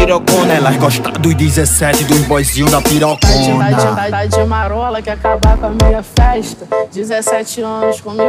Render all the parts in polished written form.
xerocona. Elas gostam dos 17, dos boyzinhos da pirocona. Tá de marola, quer acabar com a minha festa. 17 anos comigo.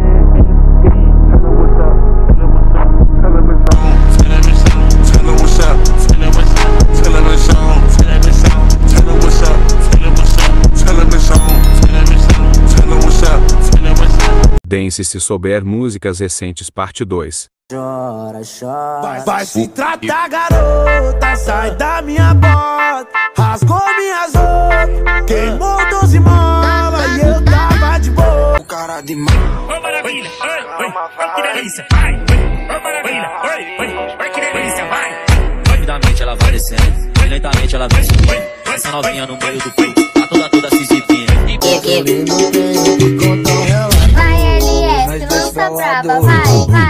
Dance se souber músicas recentes parte 2. Chora, chora. Vai se tratar, garota, sai da minha bota. Rasgou minhas roupas, queimou 12 molas e eu tava de boa. O cara de mal. Ô maravilha, oi, que delícia, vai. Ô maravilha, oi, que delícia, vai. Rapidamente ela vai descendo, e lentamente ela vai subindo. Essa novinha no meio do fio, tá toda se exibindo. Lança brava, vai.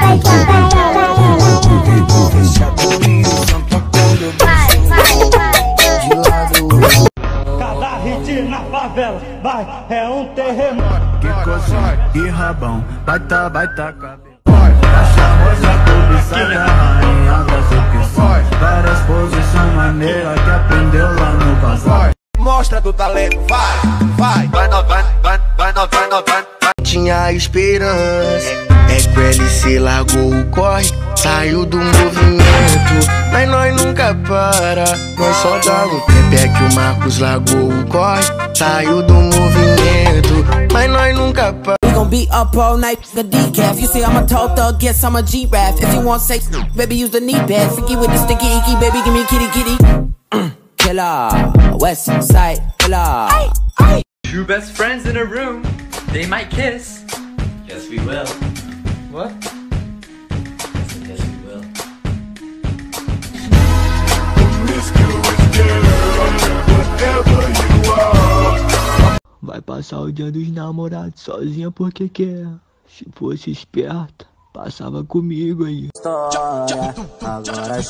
Cada hit na favela, vai, é um terremoto. Que coisa e rabão, baita cabelo. A charmosa cobiçada, rainha da sequência. Várias posições maneiras que aprendeu lá no casal. Mostra do talento, vai. Vai novando. Tinha esperança, é que o LC largou o corre, saiu do movimento, mas nós nunca para, nós só dá o tempo. É que o Marcos largou o corre, saiu do movimento, mas nós nunca para. We gon' be up all night, the decaf. You say I'm a tall thug, yes I'm a G-Rap. If you want sex, baby use the knee pad. Freaky with the sticky icky, baby give me kitty. Killer, West Side Killer. Two best friends in a room, they might kiss. Yes, we will. What? Yes, we will. Vai passar o dia dos namorados sozinha porque quer. Se fosse esperta, passava comigo aí. Agora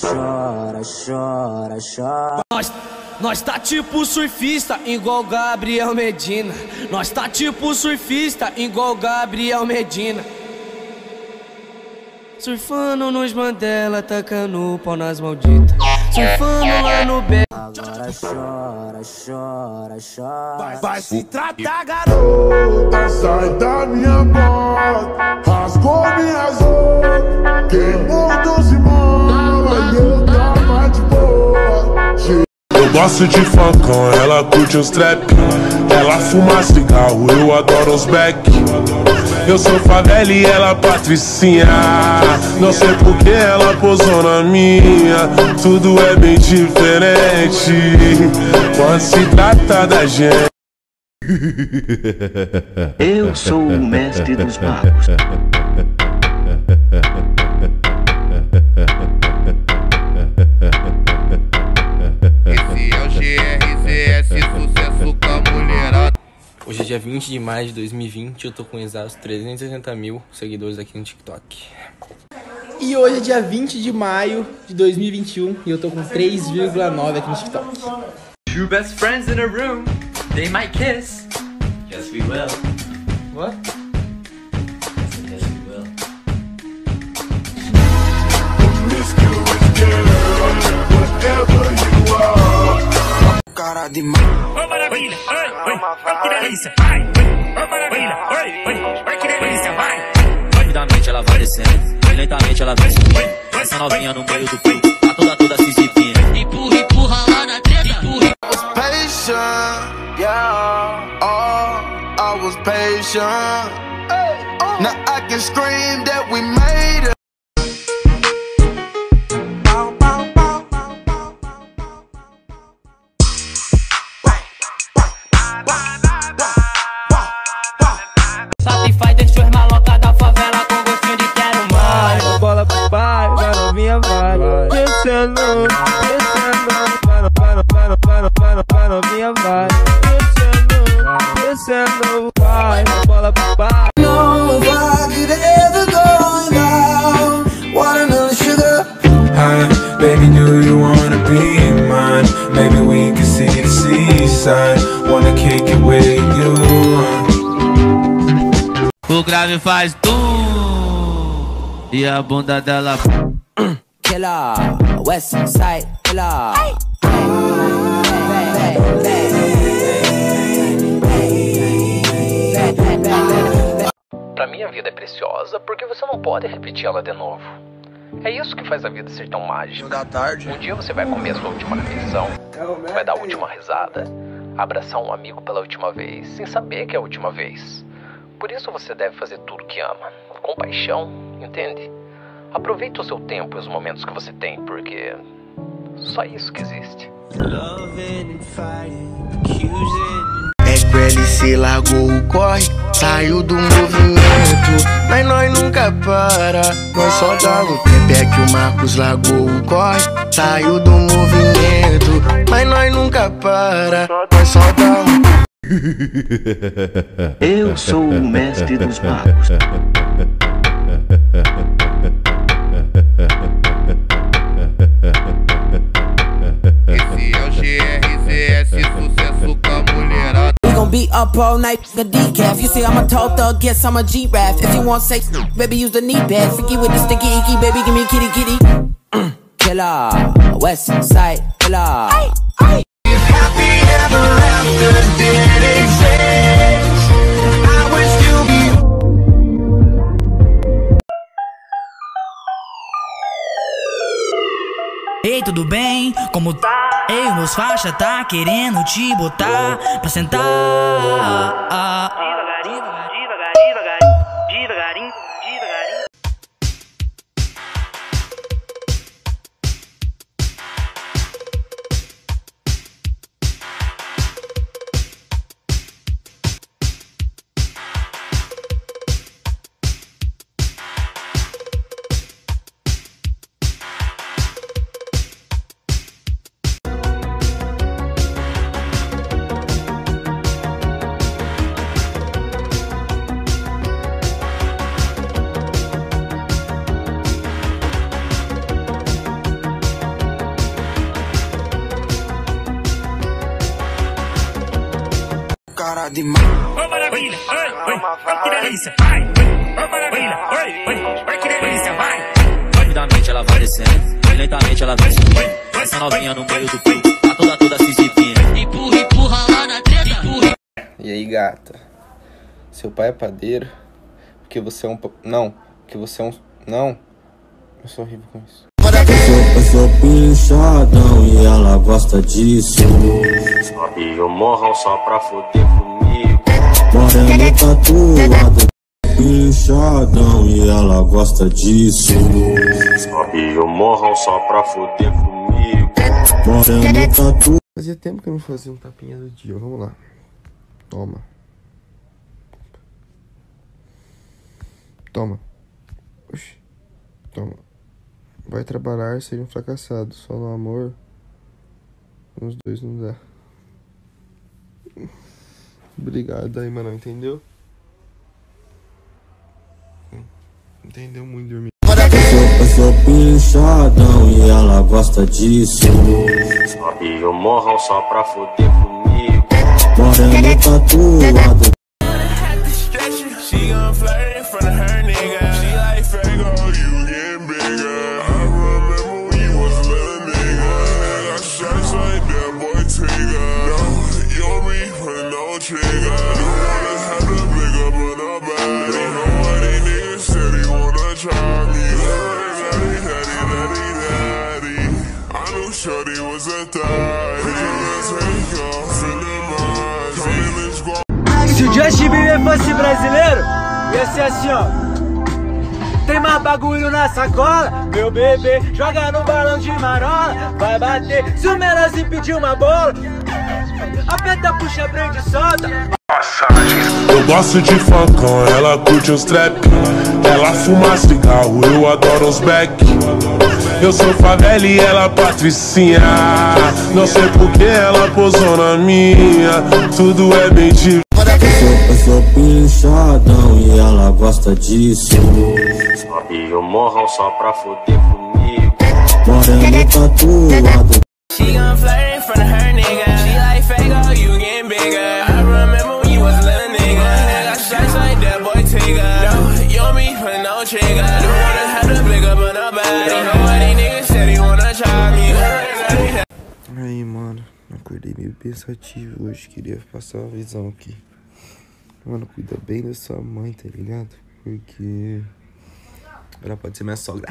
chora. Nós tá tipo surfista, igual Gabriel Medina. Nós tá tipo surfista, igual Gabriel Medina. Surfando nos Mandela, tacando o pau nas malditas. Surfando lá no B. Agora chora. Vai se tratar, garota, sai da minha bota. Rasgou minhas roupas, queimou 12 molas e eu tava de boa. Eu gosto de funkão, ela curte os trap. Ela fuma cigarro, eu adoro os back. Eu sou favela e ela patricinha. Não sei por que ela posou na minha. Tudo é bem diferente quando se trata da gente. Eu sou o mestre dos magos. Esse é o GRZS, sucesso com a mulherada. Hoje é dia 20 de maio de 2020, eu tô com exatos 360 mil seguidores aqui no TikTok. E hoje é dia 20 de maio de 2021 e eu tô com 3,9 aqui no TikTok. Two best friends in a room, they might kiss. Yes, we will. What? Yes, we will. Cara de mal. Ô maravilha, oi, que delícia, vai. Ô maravilha, oi, que delícia, vai. Rapidamente ela vai descendo, e lentamente ela vai subindo. Essa novinha no meio do fio, tá toda se exibindo. Empurra lá na treta, empurra. I was patient, yeah. Oh, I was patient. Now I can scream that we made it. Satisfaz, deixa os maloca da favela com gostinho de quero mais. A bola pro pai, vai novinha, vai. Descendo, vai novinha, vai. Descendo, vai. A bola pro pai. Know if I could ever go down, watermelon sugar. Hi, baby, do you wanna be mine? Maybe we can see the seaside. Wanna kick it with you. O grave faz tum e a bunda dela. Killer, West Side Killer. Pra mim a vida é preciosa porque você não pode repetir ela de novo. É isso que faz a vida ser tão mágica. Um dia você vai comer a sua última refeição, vai dar a última risada, abraçar um amigo pela última vez, sem saber que é a última vez. Por isso você deve fazer tudo que ama, com paixão, entende? Aproveite o seu tempo e os momentos que você tem, porque só isso que existe. SQLC largou o corre, saiu do movimento, mas nós nunca para, nós só dá o tempo. É que o Marcos largou o corre, saiu do movimento, mas nós nunca para, nós só dá Eu sou o mestre dos magos. Esse é o GRZS, sucesso com a mulherada. We gon' be up all night, the decaf. You say I'm a tall thug, yes I'm a G-Rap. If you want sex, baby use the knee pad. Forget with the sticky icky, baby give me kitty kitty. Killer, West Side Killer. If happy ever after did exist, I would still be. Ei, tudo bem? Como tá? Ei, meus faixa tá querendo te botar pra sentar. Devagarinho, devagarinho, devagarinho, devagarinho. Cara de mal. Ô maravilha, oi, que delícia, vai, ô maravilha, oi, que delícia, vai. Rapidamente ela vai descendo, e lentamente ela vem subindo. Essa novinha no meio do fio, tá toda se exibindo. Empurra, empurra lá na treta, empurra. E aí, gata? Seu pai é padeiro? Porque você é um... Não, porque você é um... Não. Eu sou horrível com isso. Eu sou pinchadão e ela gosta disso. E eu morro só pra foder comigo. Moreno tatuado, pinchadão e ela gosta disso. E eu morro só pra foder comigo. Moreno tatuado. Fazia tempo que eu não fazia um tapinha do dia. Vamos lá. Toma. Toma. Oxi. Toma. Vai trabalhar, seria um fracassado. Só no amor, nos dois não dá. Obrigado aí, mano. Entendeu? Entendeu muito dormir. Eu sou pinchadão e ela gosta disso. E eu morro só pra foder comigo. Moreno tatuado. She gon' flirt in front of her nigga. She like Fago, you getting bigger. I remember when you was a little nigga. I got shots like that boy Tigger. No, you don't be putting no trigger. You wanna have to big up on a body. You know what they niggas said he wanna try me. Daddy. I knew Shorty was a thot. Let's take off in the mind. Come in squad. Se o Justin Bieber fosse brasileiro, ia ser assim, ó. Tem mais bagulho na sacola, meu bebê, joga no balão de marola, vai bater. Se o Melozinho pedir uma bola, aperta, puxa, prende, solta. Eu gosto de funkão, ela curte os trap. Ela fuma cigarro, eu adoro os back. Eu sou favela e ela patricinha. Não sei porque ela posou na minha. Tudo é mentira. Eu sou pinchadão e ela gosta disso. E eu morro só pra foder comigo. Moreno tatuado. She gon' flirt in front of her nigga. She like Fago, you getting bigger. I remember when you was a little nigga. I got shots like that boy Tigger. No, you don't be putting no trigger. You wanna have to big up on nobody. Nobody niggas said he wanna try. Acordei meio pensativo hoje, queria passar uma visão aqui. Mano, cuida bem da sua mãe, tá ligado? Porque ela pode ser minha sogra.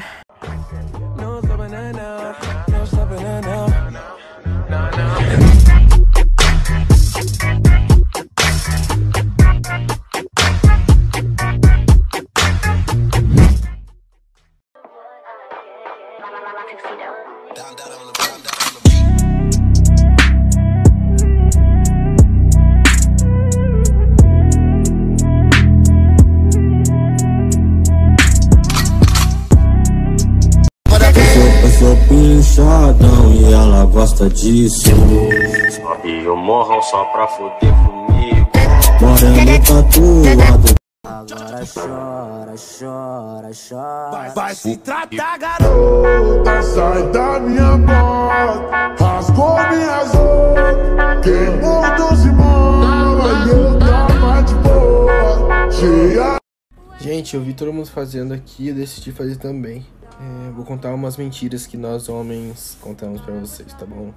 Eu sou pinchadão e ela gosta disso. Sobe o morrão só pra foder comigo. Moreno tatuado. Agora chora, chora, chora. Vai se tratar, garota, sai da minha bota. Rasgou minhas roupas, queimou 12 molas. E eu tava de boa, cheia. Gente, eu vi todo mundo fazendo aqui, eu decidi fazer também. Vou contar umas mentiras que nós homens contamos pra vocês, tá bom?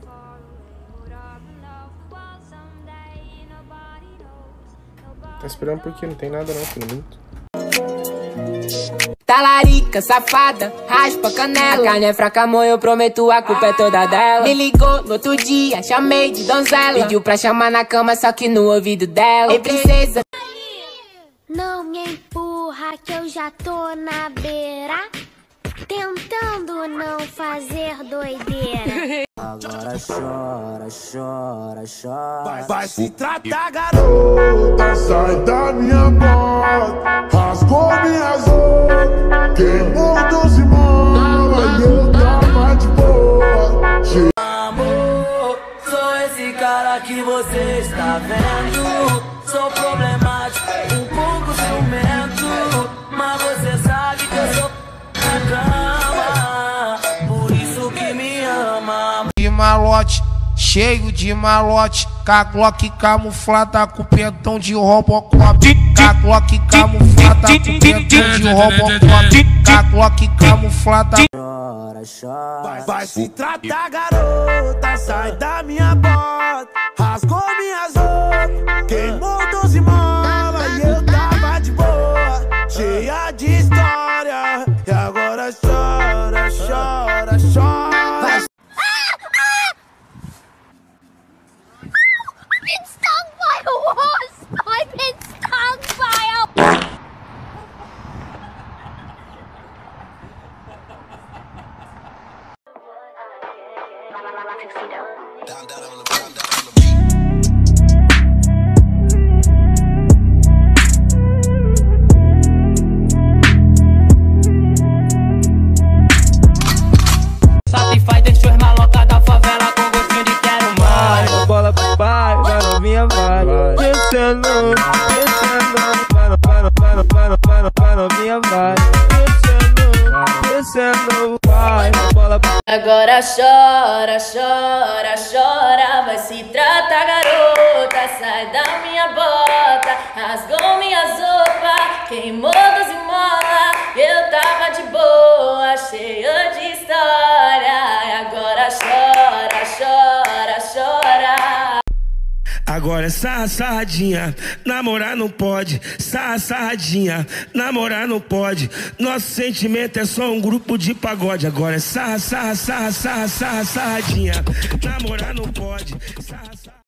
Tá esperando porque não tem nada não, filho, muito. Talarica, safada, raspa a canela. A carne é fraca, amor, eu prometo, a culpa é toda dela. Me ligou no outro dia, chamei de donzela. Pediu pra chamar na cama, só que no ouvido dela. Ei, princesa. Não me empurra que eu já tô na beira, tentando não fazer doideira. Agora chora, chora, chora. Vai se tratar, garota, sai da minha bota. Rasgou minhas roupas, queimou 12 molas. E eu tava de boa, cheia. Amor, sou esse cara que você está vendo. Sou problemático, um pouco ciumento, mas você sabe que eu sou na cama, por isso que me ama. De malote, cheio de malote, com a Glock camuflada com pentão de Robocop. Com a Glock camuflada com pentão de Robocop. Com a Glock camuflada. Chora, chora. Vai se tratar, garota, sai da minha bota. Rasgou minhas roupas, queimou 12 molas. E eu tava de boa, cheia de história. E agora chora, chora, chora. I've been stung by a wasp! I've been stung by a... Satisfaz, deixou as malocas da favela com gostinho de quero mais. Bola pro pai, vai novinha, vai. Descendo, descendo, vai novinha, vai. Descendo, descendo, vai. Bola pro... Agora chora, chora, chora. Vai se tratar, garota, sai da minha bota. Rasgou minhas roupas, queimou 12 molas. Eu tava de boa, cheia de história. Agora chora, chora, chora. Agora é sarradinha, namorar não pode. Sarradinha, namorar não pode. Nosso sentimento é só um grupo de pagode. Agora é sarradinha, namorar não pode.